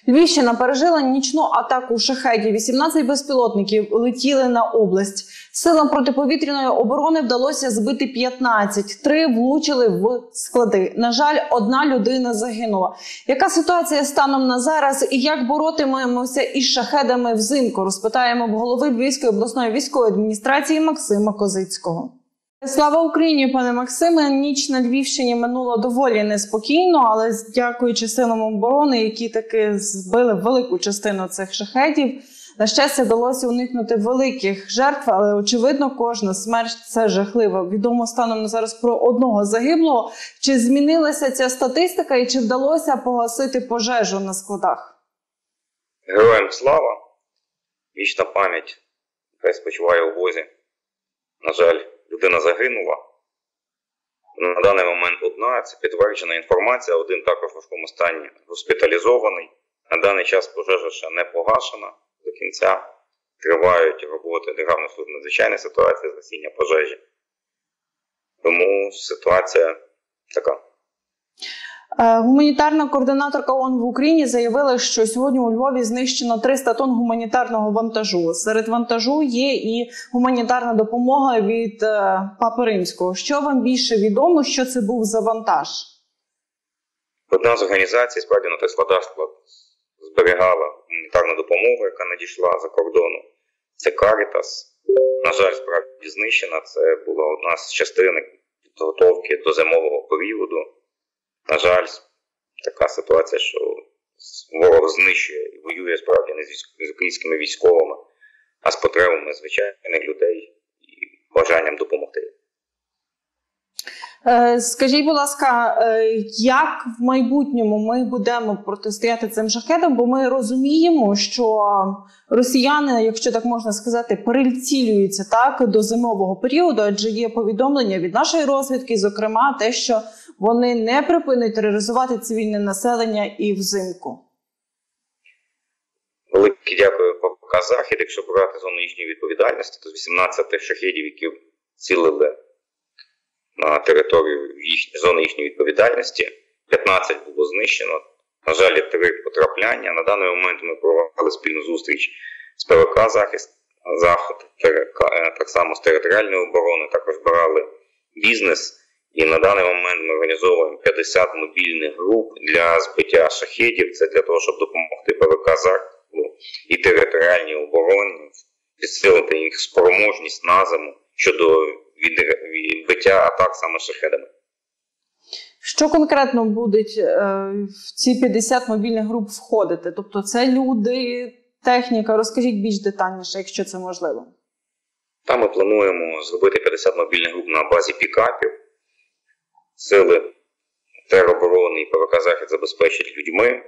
Львівщина пережила нічну атаку шахедів. 18 безпілотників летіли на область. Силам протиповітряної оборони вдалося збити 15. 3 влучили в склади. На жаль, 1 людина загинула. Яка ситуація станом на зараз і як боротимемося із шахедами взимку? Розпитаємо в голови Львівської обласної військової адміністрації Максима Козицького. Слава Україні, пане Максиме. Ніч на Львівщині минула доволі неспокійно, але дякуючи силам оборони, які таки збили велику частину цих шахедів, на щастя, вдалося уникнути великих жертв, але, очевидно, кожна смерть – це жахливо. Відомо станом на зараз про 1 загиблого. Чи змінилася ця статистика і чи вдалося погасити пожежу на складах? Героям слава, вічна пам'ять, хай спочиває у Бозі. На жаль, людина загинула. На даний момент 1, це підтверджена інформація, 1 також в важкому стані госпіталізований. На даний час пожежа ще не погашена до кінця. Тривають роботи Державної служби надзвичайної ситуації з гасіння пожежі. Тому ситуація така. Гуманітарна координаторка ООН в Україні заявила, що сьогодні у Львові знищено 300 тонн гуманітарного вантажу. Серед вантажу є і гуманітарна допомога від Папи Римського. Що вам більше відомо, що це був за вантаж? Одна з організацій, справді, на тих складах зберігала гуманітарну допомогу, яка надійшла за кордону. Це Карітас. На жаль, справді знищена. Це була одна з частин підготовки до зимового періоду. На жаль, така ситуація, що ворог знищує і воює справді не з українськими військовими, а з потребами звичайних людей і бажанням допомогти. Скажіть, будь ласка, як в майбутньому ми будемо протистояти цим шахедам? Бо ми розуміємо, що росіяни, якщо так можна сказати, прицілюються так до зимового періоду, адже є повідомлення від нашої розвідки, зокрема те, що вони не припинять тероризувати цивільне населення і взимку. Велике дякую ППК «Захід». Якщо брати зону їхньої відповідальності, то з 18 шахедів, які цілили на територію зони їхньої відповідальності, 15 було знищено. На жаль, 3 потрапляння. На даний момент ми провели спільну зустріч з ПВК «Захід», так само з територіальної оборони, також брали бізнес. І на даний момент ми організовуємо 50 мобільних груп для збиття шахедів. Це для того, щоб допомогти ПВК «Захід» і територіальній обороні, підсилити їх спроможність на зиму щодо відбиття атак саме шахедами. Що конкретно будуть в ці 50 мобільних груп входити? Тобто це люди, техніка? Розкажіть більш детальніше, якщо це можливо. Там ми плануємо зробити 50 мобільних груп на базі пікапів. Сили тероборони і ПВК «Захід» забезпечать людьми.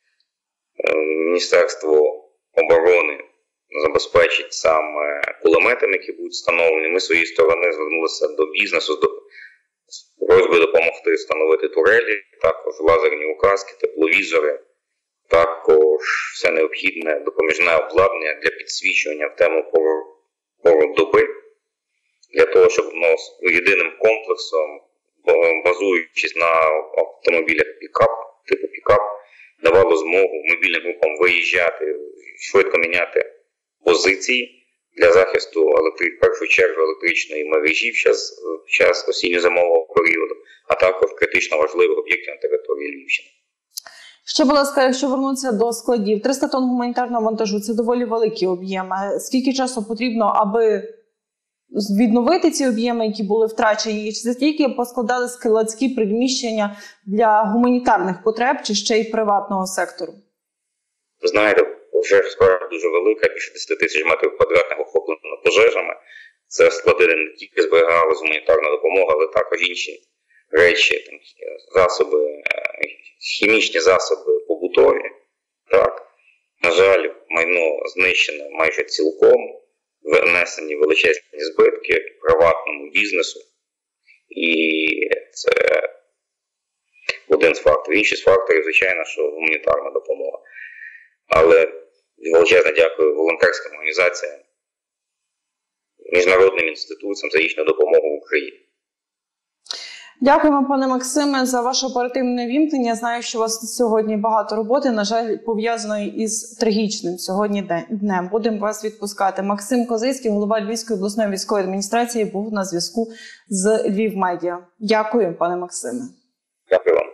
Міністерство оборони забезпечить саме кулеметами, які будуть встановлені. Ми з своєї сторони звернулися до бізнесу з просьбою допомогти встановити турелі, також лазерні указки, тепловізори, також все необхідне допоміжне обладнання для підсвічування в темну пору доби, для того, щоб єдиним комплексом, базуючись на автомобілях типу пікап, давало змогу мобільним групам виїжджати, швидко міняти позиції для захисту в першу чергу електричної мережі в час осінньо-зимового періоду, а також критично важливих об'єктів на території Львівщини. Ще, будь ласка, якщо вернутися до складів, 300 тонн гуманітарного вантажу – це доволі великі об'єми. Скільки часу потрібно, аби відновити ці об'єми, які були втрачені, і чи це тільки поскладали складські приміщення для гуманітарних потреб, чи ще й приватного сектору? Ви знаєте, пожежа справді дуже велика, більше 10 тисяч метрів квадратних охоплено пожежами. Це склади не тільки зберігалась гуманітарна допомога, але також інші речі, засоби, хімічні засоби побутові. Так. На жаль, майно знищене майже цілком. Внесені величезні збитки приватному бізнесу. І це один з факторів. Інший з факторів, звичайно, що гуманітарна допомога. Але величезне дякую волонтерським організаціям, міжнародним інституціям за їхню допомогу в Україні. Дякуємо, пане Максиме, за ваше оперативне вімкнення. Знаю, що у вас сьогодні багато роботи, на жаль, пов'язаної із трагічним сьогодні днем. Будемо вас відпускати. Максим Козицький, голова Львівської обласної військової адміністрації, був на зв'язку з Львівмедіа. Дякую, пане Максиме. Дякую вам.